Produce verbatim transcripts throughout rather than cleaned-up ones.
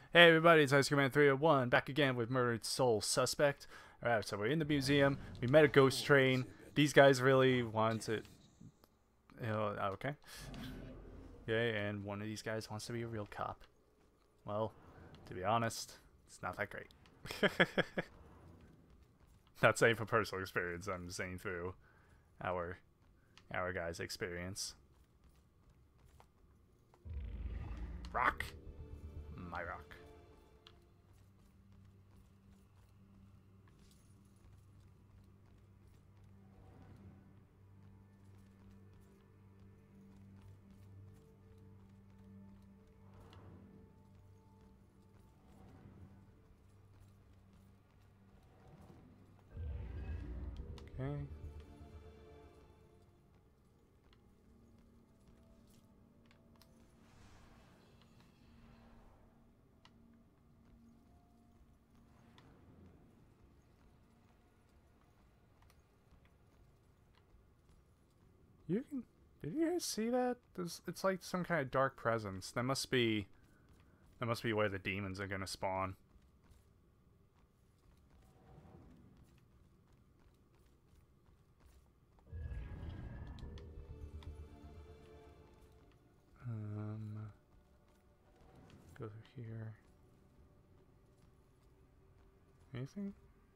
Hey everybody, it's Ice Command three oh one, back again with Murdered Soul Suspect. Alright, so we're in the museum, we met a ghost train, these guys really want to... You know, okay. Okay, and one of these guys wants to be a real cop. Well, to be honest, it's not that great. Not saying from personal experience, I'm saying through our, our guy's experience. Rock? My rock. Okay. You can... Did you guys see that? There's, it's like some kind of dark presence. That must be... That must be where the demons are gonna spawn. Um... Go through here. Anything?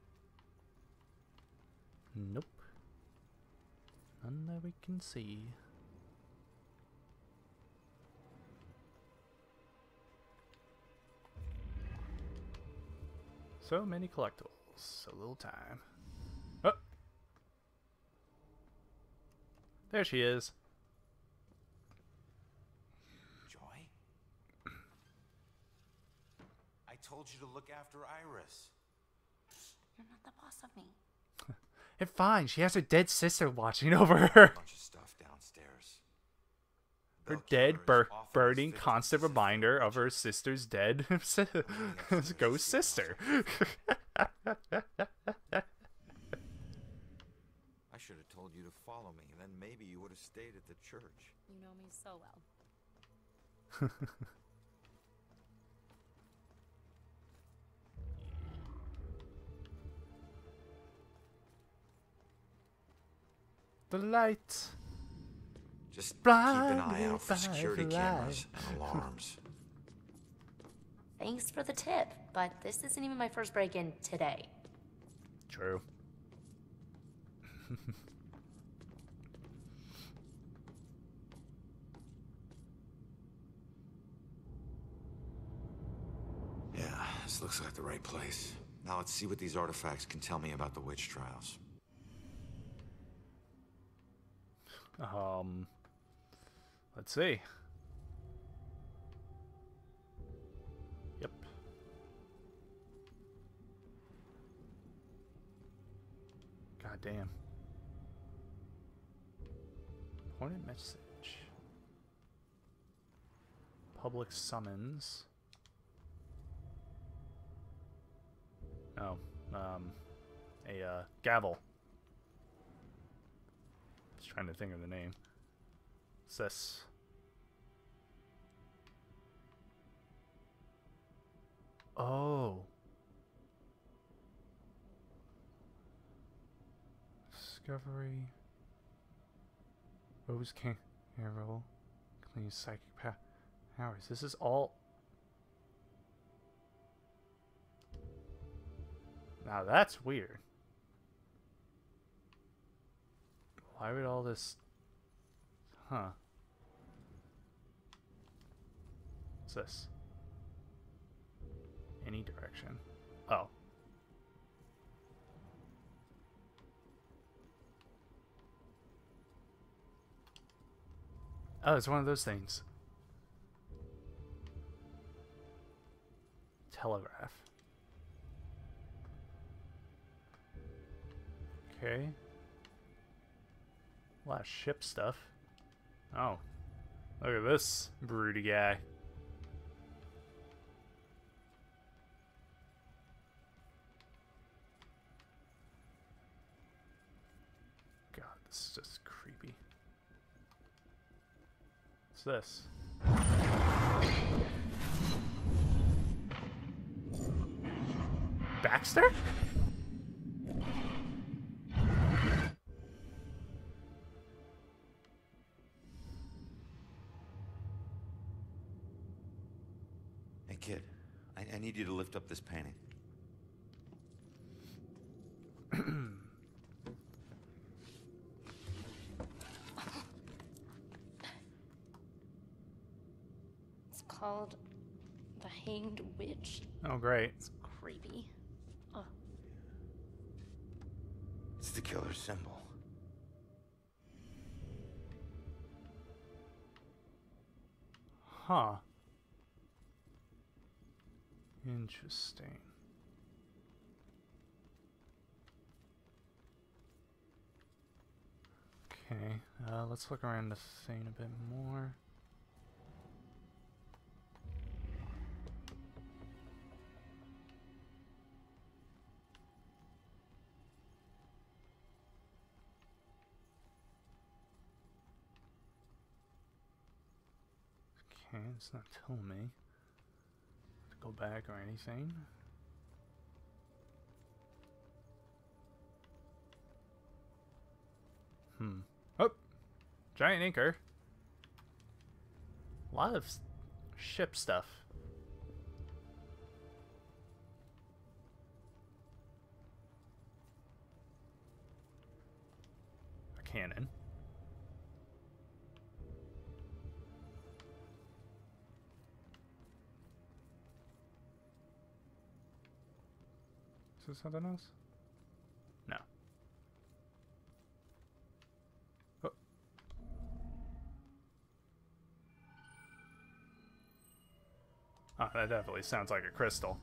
Nope. None that we can see. So many collectibles, so little time. Oh! There she is. Joy? I told you to look after Iris. You're not the boss of me. It's fine, she has her dead sister watching over her. Bunch of stuff downstairs. Her Bellkeeper dead, is bur often burning, as constant fifty-six reminder of creature. her sister's dead ghost sister. I should have told you to follow me, then maybe you would have stayed at the church. You know me so well. The light. Just keep Blinded an eye out for by security the cameras and alarms. Thanks for the tip, but this isn't even my first break-in today. True. Yeah, this looks like the right place. Now let's see what these artifacts can tell me about the witch trials. Um, let's see. Yep. God damn. Important message. Public summons. Oh, um, a uh, gavel. Just trying to think of the name. What's this? Oh. Discovery. Rose King Arrow. Clean psychic pa powers. This is all. Now that's weird. Why would all this... Huh. What's this? Any direction. Oh. Oh, it's one of those things. Telegraph. Okay. A lot of ship stuff. Oh. Look at this broody guy. God, this is just creepy. What's this? Baxter? Hey, kid. I, I need you to lift up this painting. It's called The Hanged Witch. Oh, great. It's creepy. Oh. It's the killer's symbol. Huh. Interesting. Okay, uh, let's look around the thing a bit more. Okay, it's not telling me to go back or anything. Hmm. Oh! Giant anchor. A lot of s- ship stuff. A cannon. Is this something else? No. Oh. Oh, that definitely sounds like a crystal.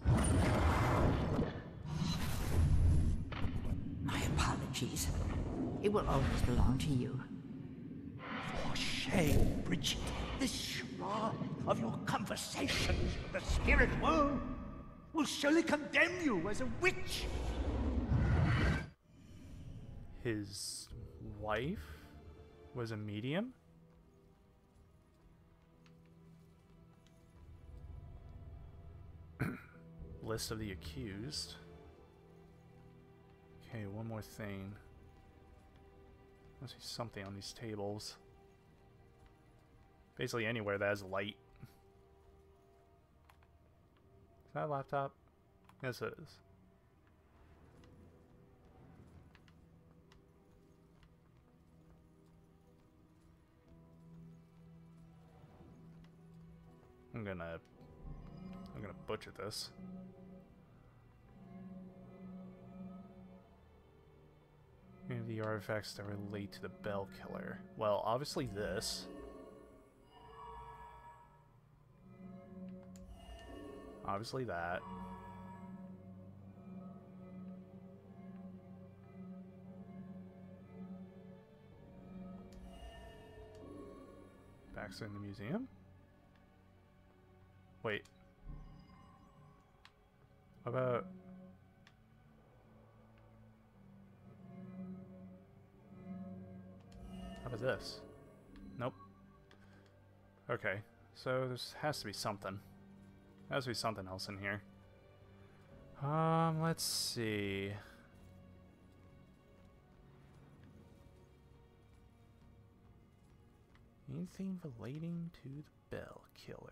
My apologies. It will always belong to you. For shame, Bridget. This charade of your conversations with the spirit world will surely condemn you as a witch. His wife was a medium? List of the accused. Okay, one more thing. Must be something on these tables. Basically anywhere that has light. Is that a laptop? Yes, it is. I'm gonna... I'm gonna butcher this. Any of the artifacts that relate to the Bell Killer. Well, obviously this. Obviously that. Baxter in the museum? Wait. What about... How about this? Nope. Okay, so there has to be something. There has to be something else in here. Um, let's see. Anything relating to the Bell Killer?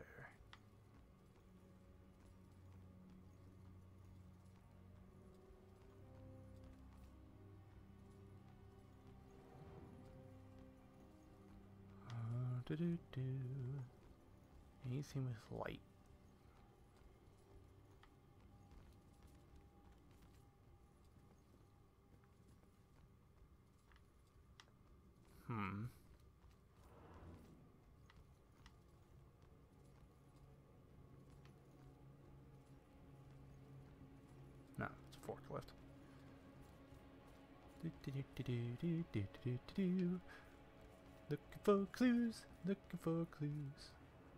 Uh, do do do. Anything with light? Hmm. No, it's a forklift. Do, do, do, do, do, do, do, do, do. Looking for clues, looking for clues.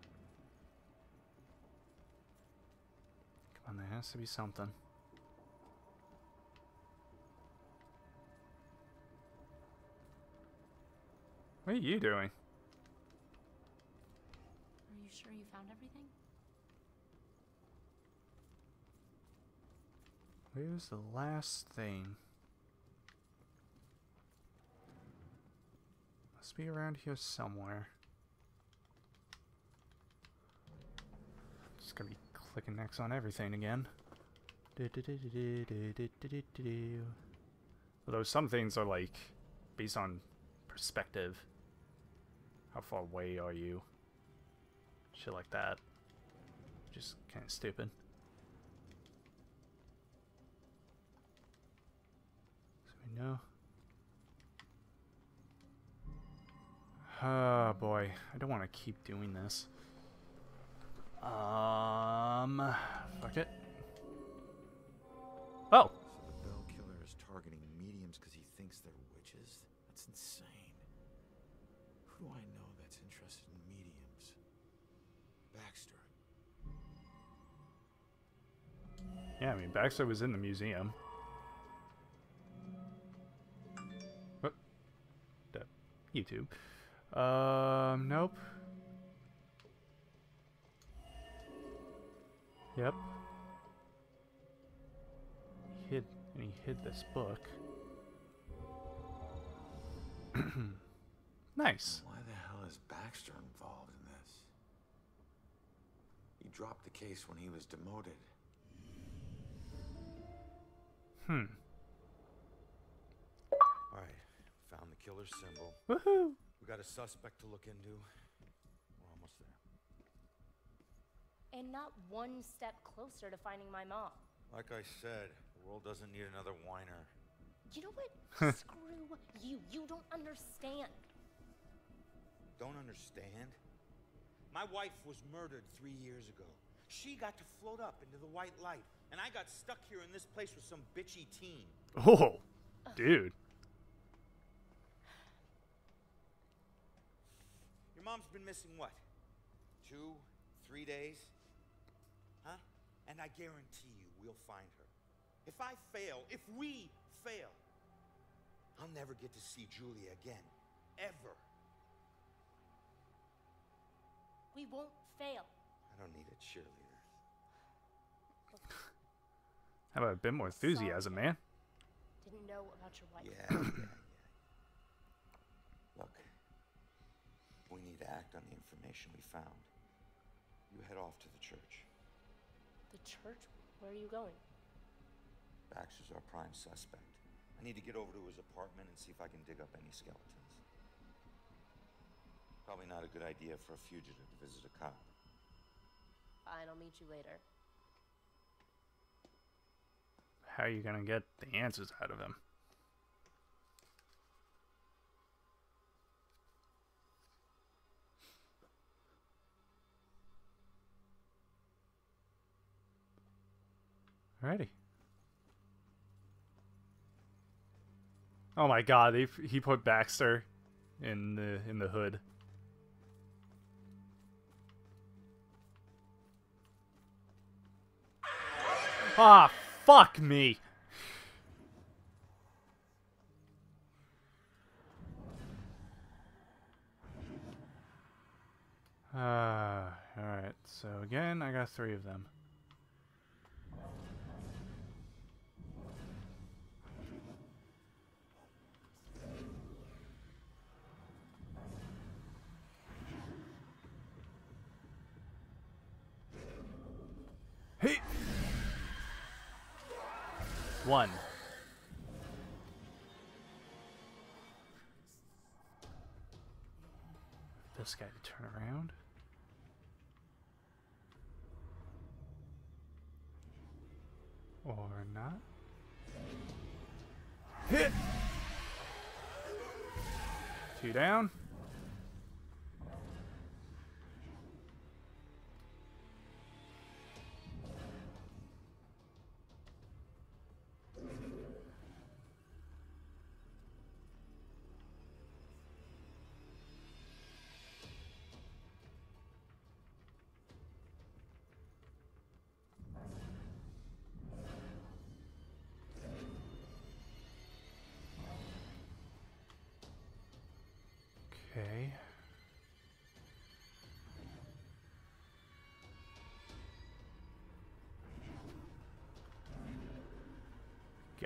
Come on, there has to be something. What are you doing? Are you sure you found everything? Where's the last thing? Must be around here somewhere. Just gonna be clicking next on everything again. Although some things are like based on perspective. How far away are you? Shit like that. Just kind of stupid. So we know. Oh boy, I don't want to keep doing this. Um, fuck it. Oh! So the Bell Killer is targeting mediums because he thinks they're witches? That's insane. Who do I know that's interested in mediums? Baxter. Yeah, I mean, Baxter was in the museum. What? Oh, YouTube. Um, nope. Yep. He hid, and he hid this book. Nice. Why the hell is Baxter involved in this? He dropped the case when he was demoted. Hmm. Alright, found the killer's symbol. Woohoo! We got a suspect to look into. We're almost there. And not one step closer to finding my mom. Like I said, the world doesn't need another whiner. You know what? Screw you. You don't understand. Don't understand? My wife was murdered three years ago. She got to float up into the white light, and I got stuck here in this place with some bitchy teen. Oh, dude. Your mom's been missing what? Two, three days? Huh? And I guarantee you we'll find her. If I fail, if we fail, I'll never get to see Julia again. Ever. We won't fail. I don't need a cheerleader. How about a bit more enthusiasm, man? Didn't know about your wife. Yeah, yeah, yeah. Look, we need to act on the information we found. You head off to the church. The church? Where are you going? Baxter's our prime suspect. I need to get over to his apartment and see if I can dig up any skeletons. Probably not a good idea for a fugitive to visit a cop. Fine, I'll meet you later. How are you gonna get the answers out of him? Alrighty. Oh my god, they, he put Baxter in the in the hood. Ah, fuck me. Uh, alright, so again, I got three of them. Hey! One. This guy to turn around. Or not. Hit! Two down.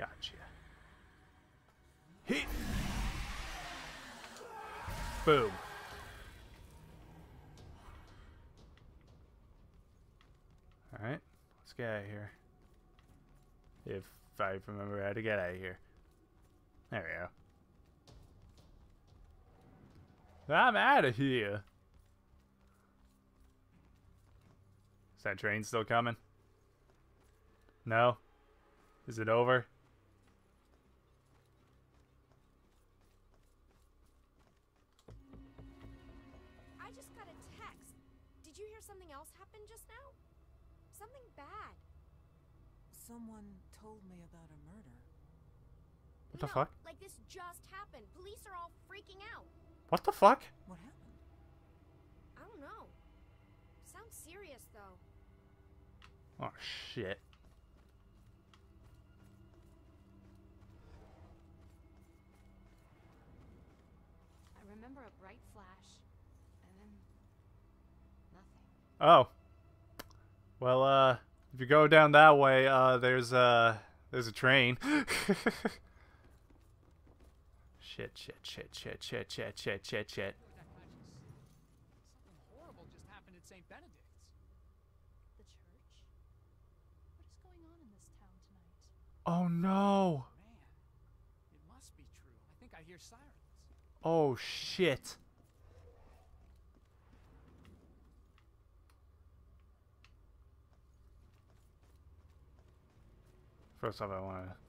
Gotcha. Hit. Boom. Alright, let's get out of here. If I remember how to get out of here. There we go. I'm out of here. Is that train still coming? No? Is it over? I just got a text. Did you hear something else happen just now? Something bad. Someone told me about a murder. What the No, fuck? like this just happened. Police are all freaking out. What the fuck? What happened? I don't know. Sounds serious though. Oh shit. I remember a bright flash, and then nothing. Oh. Well, uh, if you go down that way, uh, there's, uh, there's a train. Shit, shit, shit, shit, shit, shit, shit, shit, shit. Something horrible just happened at Saint Benedict's. The church? What is going on in this town tonight? Oh no. Man, it must be true. I think I hear sirens. Oh shit. First off, I want to...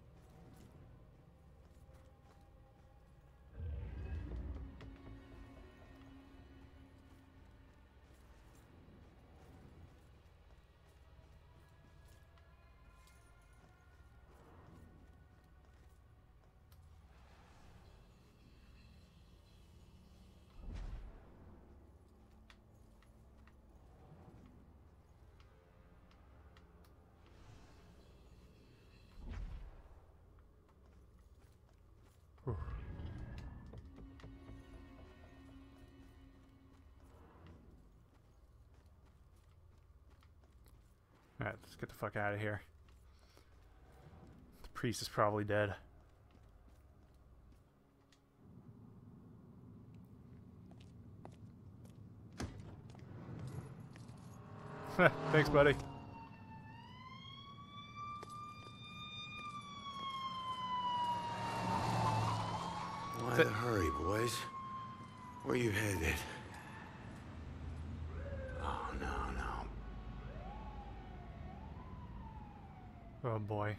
Alright, let's get the fuck out of here. The priest is probably dead. Thanks, buddy. Why the hurry, boys? Where you headed? Oh, no, no. Oh boy.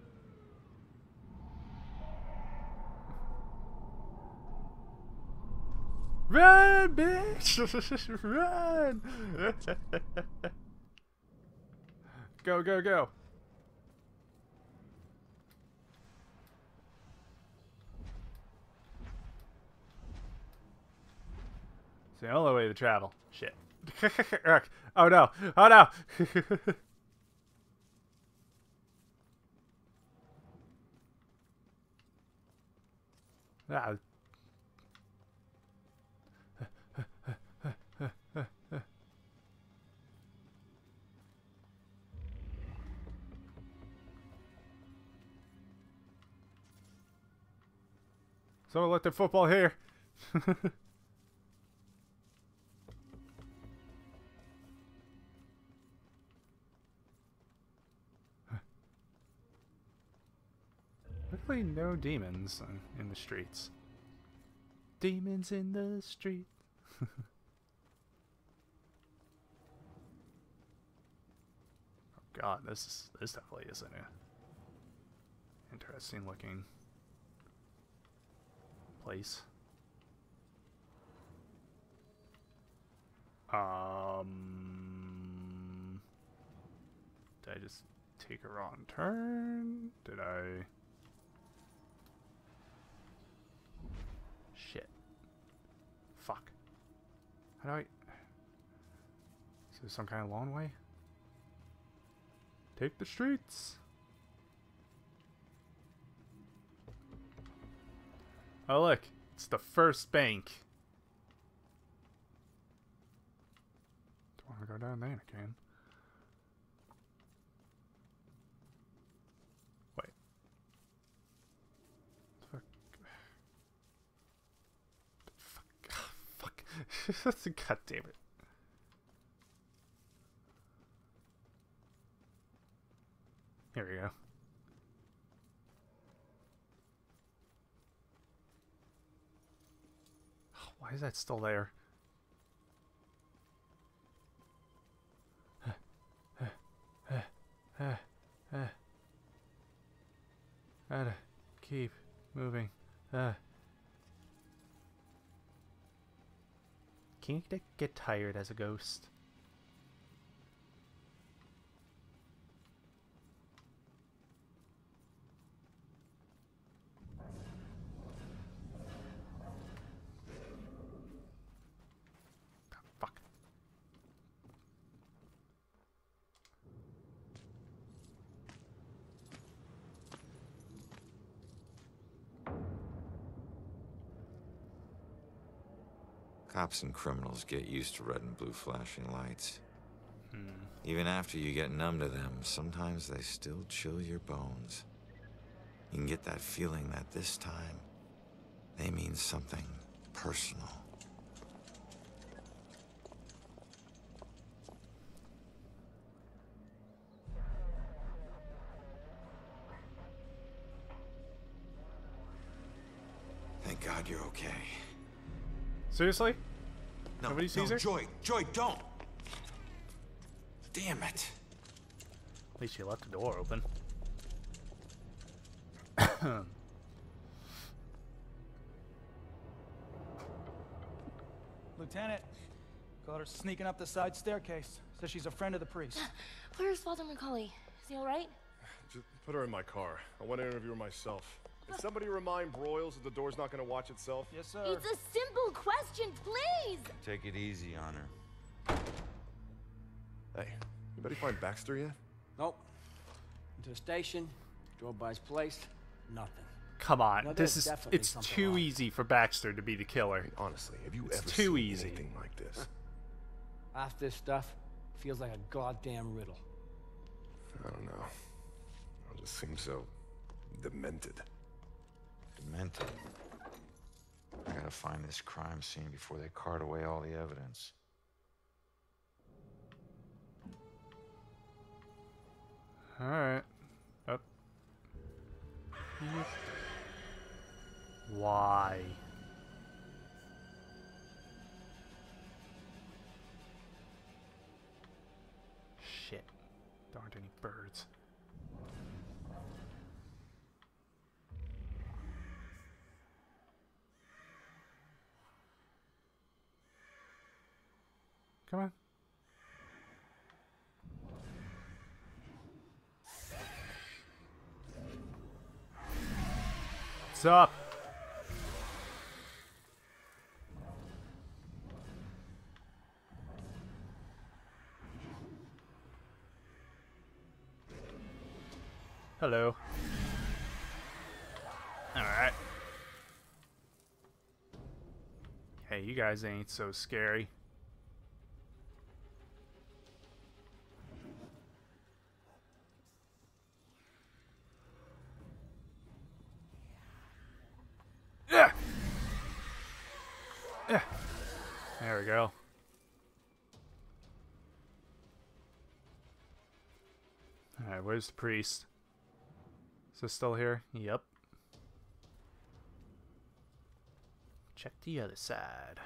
Run, bitch! Run! Go, go, go! It's the only way to travel. Shit. Oh no! Oh no! Ah. Someone let their football here. Luckily, no demons in the streets. Demons in the street. Oh God, this is this definitely isn't a interesting looking place. Um, did I just take a wrong turn? Did I? Shit. Fuck. How do I? Is there some kind of long way? Take the streets. Oh look, it's the first bank. Don't want to go down there again. Wait. God damn it. Here we go. Why is that still there? Gotta keep moving. Uh. Can you get tired as a ghost? Fuck. Cops and criminals get used to red and blue flashing lights. Hmm. Even after you get numb to them, sometimes they still chill your bones. You can get that feeling that this time, they mean something personal. Thank God you're okay. Seriously? No, Nobody sees no, her? Joy, Joy, don't! Damn it! At least she left the door open. Lieutenant, caught her sneaking up the side staircase. Says she's a friend of the priest. Where's Father Macaulay? Is he alright? Just put her in my car. I want to interview her myself. Can somebody remind Broyles that the door's not going to watch itself? Yes, sir. It's a simple question, please! Take it easy on her. Hey, anybody find Baxter yet? Nope. Went to the station, drove by his place, nothing. Come on, No, this there's is definitely it's something too wrong. easy for Baxter to be the killer. Honestly, have you It's ever too seen easy. anything like this? Half this stuff feels like a goddamn riddle. I don't know. It just seems so demented. Demented. I gotta find this crime scene before they cart away all the evidence. Alright. Up. Why? Shit. There aren't any birds. Come on. What's up? Hello. Alright. Hey, you guys ain't so scary. Yeah. Yeah. There we go. Alright, where's the priest? Is this still here? Yep. Check the other side.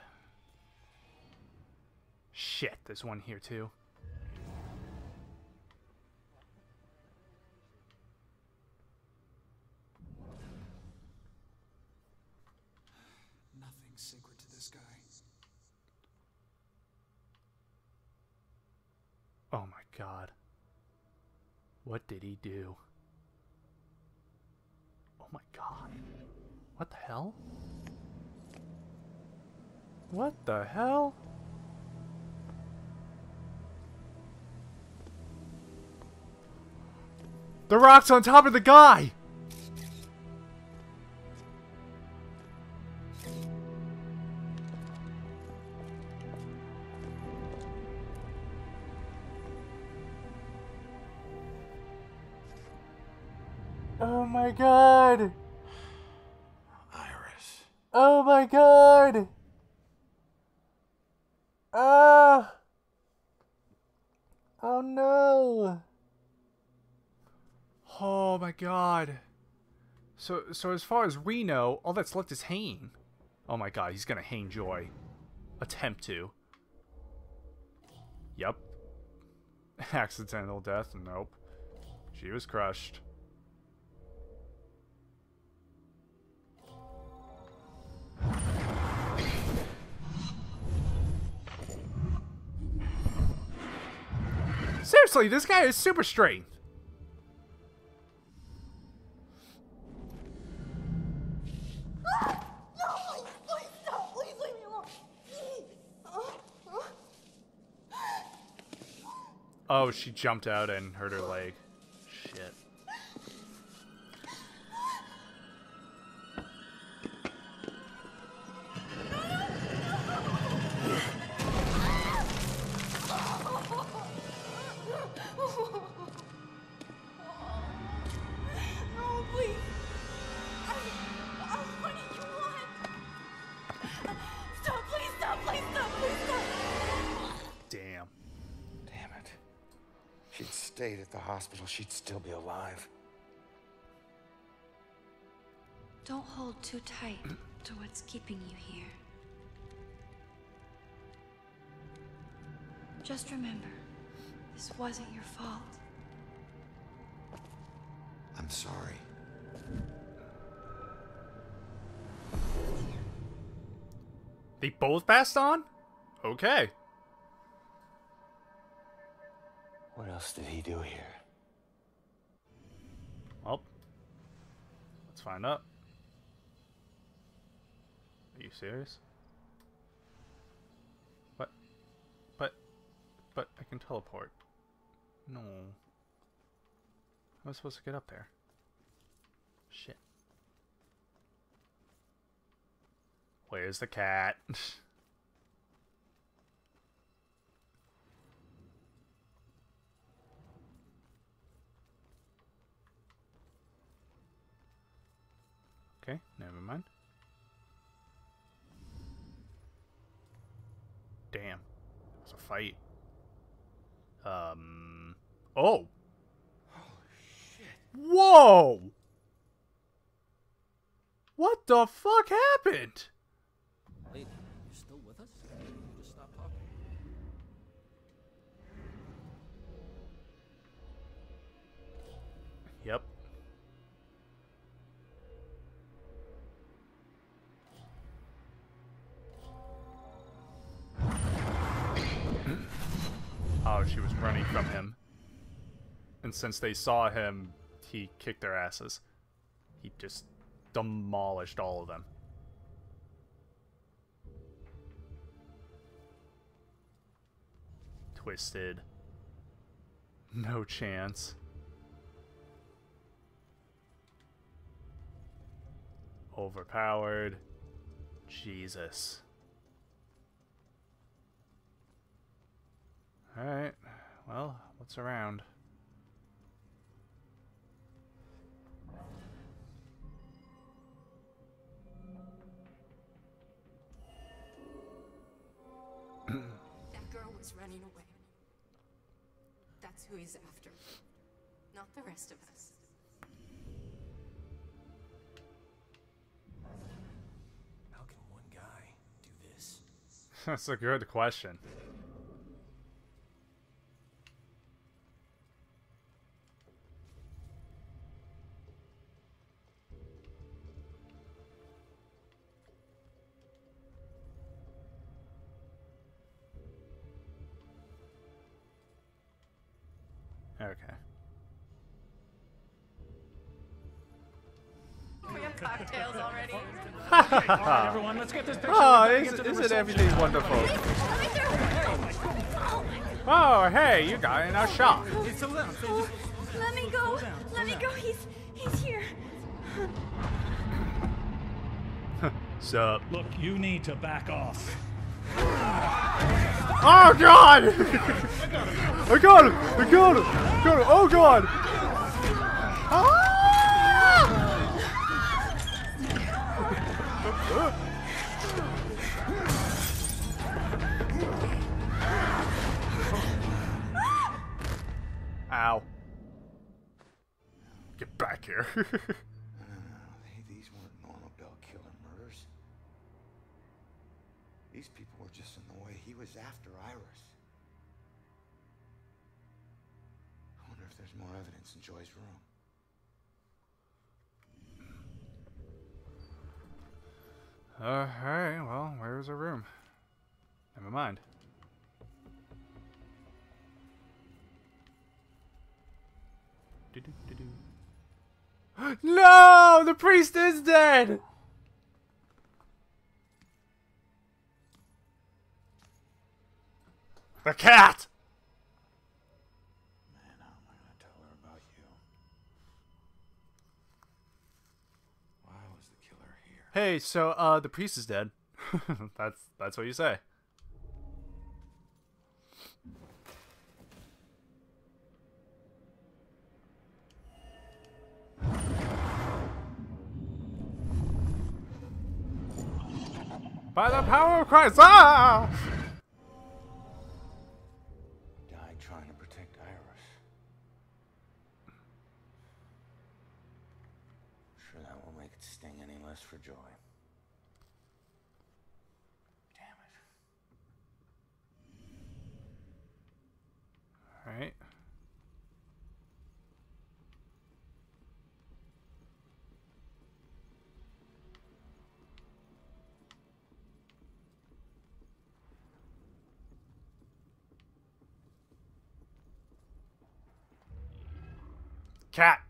Shit, there's one here too. Nothing sacred to this guy. Oh my god. What did he do? Oh my god. What the hell? What the hell? The rock's on top of the guy! Oh my god! Iris. Oh my god! Ah! Oh no! Oh my god. So, so as far as we know, all that's left is Hayne. Oh my god, he's gonna hang Joy. Attempt to. Yep. Accidental death? Nope. She was crushed. Seriously, this guy is super strength. Oh, she jumped out and hurt her leg. Shit. No, please. I, I, what do you want? Stop, please, stop, please, stop, please, stop. Damn. Damn it. If she'd stayed at the hospital, she'd still be alive. Don't hold too tight to what's keeping you here. Just remember, this wasn't your fault. I'm sorry. They both passed on? Okay. What else did he do here? Well, let's find out. Are you serious? What? But, but I can teleport. No. How am I supposed to get up there? Shit. Where's the cat? Okay, never mind. Damn. It's a fight. Um. Oh! Whoa! What the fuck happened? Lady, you still with us? You just stop talking. Yep. Oh, she was running from him. And since they saw him, he kicked their asses. He just demolished all of them. Twisted. No chance. Overpowered. Jesus. Alright. Well, what's around? That girl was running away. That's who he's after. Not the rest of us. How can one guy do this? That's a good question. Okay. We have cocktails already. Alright, everyone, let's get this picture. Oh, We're gonna isn't, get to the isn't reception. everything wonderful? Oh, hey, you got in a shot. Oh, let me go. Let me go. He's he's here. Sup? Look, you need to back off. Oh god! I got him! I got him! I got him! Oh god! Ah! Ow. Get back here. No, no, no. Hey, these weren't normal Bell killer murders. These people were just in the way. He was after Iris. I wonder if there's more evidence in Joy's room. Alright, well, where's her room? Never mind. No! The priest is dead! The cat! Man, how am I gonna tell her about you? Why was the killer here? Hey, so, uh, the priest is dead. that's, that's what you say. By the power of Christ! Ah! Died trying to protect Iris. Sure that won't make it sting any less for Joy. Damn it. Alright. Cat.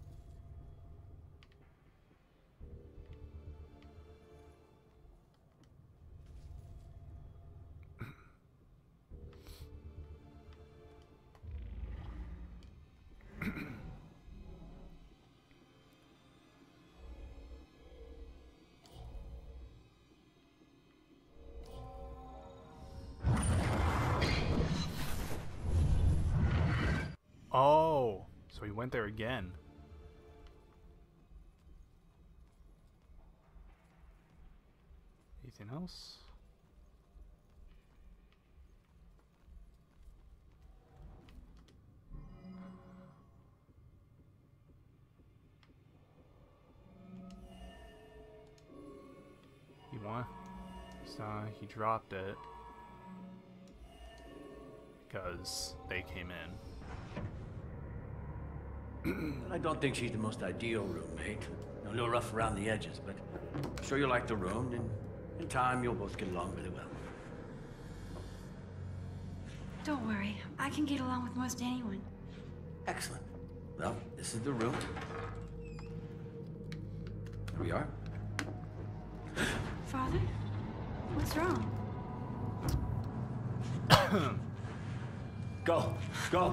Oh, so he went there again. Anything else? He won. So he dropped it because they came in. I don't think she's the most ideal roommate. A little rough around the edges, but I'm sure you'll like the room, and in time you'll both get along really well. Don't worry, I can get along with most anyone. Excellent. Well, this is the room. Here we are. Father? What's wrong? Go. Go.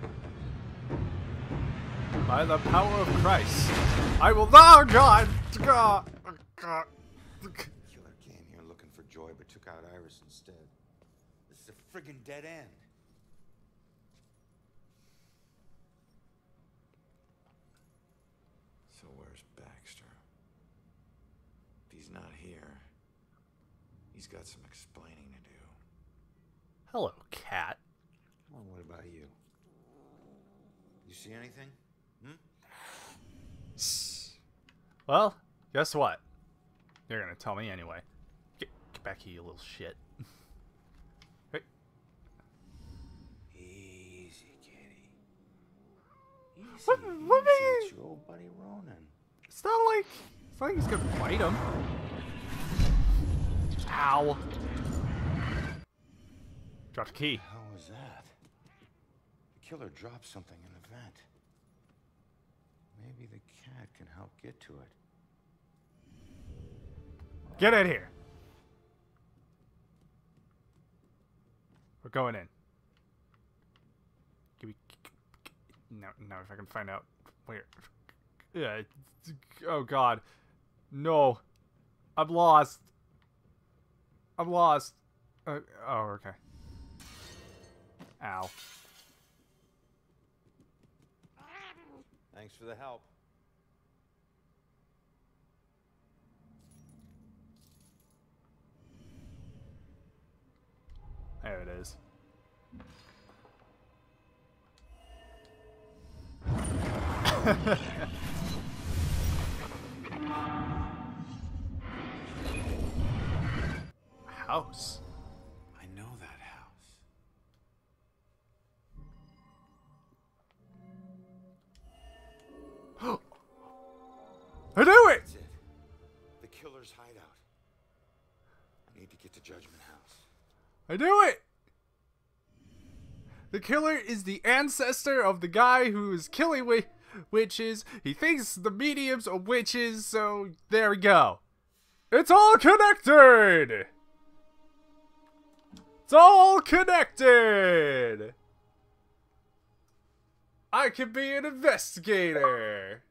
By the power of Christ, I will. Oh God! God! God. The killer came here looking for Joy, but took out Iris instead. This is a friggin' dead end. So where's Baxter? If he's not here, he's got some explaining to do. Hello, cat. Well, what about you? You see anything? Hmm? Well, guess what? You're gonna tell me anyway. Get, get back here, you little shit. Hey. Easy, kitty. Easy. What, what easy. you... It's your old buddy Ronan. It's not like it's not like he's gonna fight him. Ow! Dropped a key. How was that? The killer dropped something in the vent. Maybe the cat can help get to it. Get in here. We're going in. Give me. Now, now, if I can find out where. Yeah. Oh God. No. I'm lost. I'm lost. Uh, oh, okay. Ow. Thanks for the help. There it is. House. I know that house. I knew it! That's it. The killer's hideout. I need to get to Judgment House. I knew it! The killer is the ancestor of the guy who is killing wi witches. He thinks the mediums are witches, so there we go. It's all connected! It's all connected! I can be an investigator!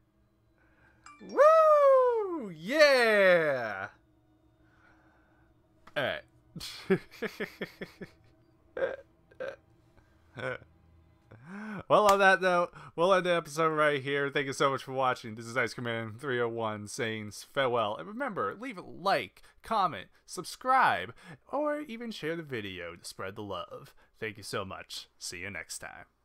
Woo! Yeah! Alright. Well, on that note, we'll end the episode right here. Thank you so much for watching. This is Ice Command three oh one saying farewell. And remember, leave a like, comment, subscribe, or even share the video to spread the love. Thank you so much. See you next time.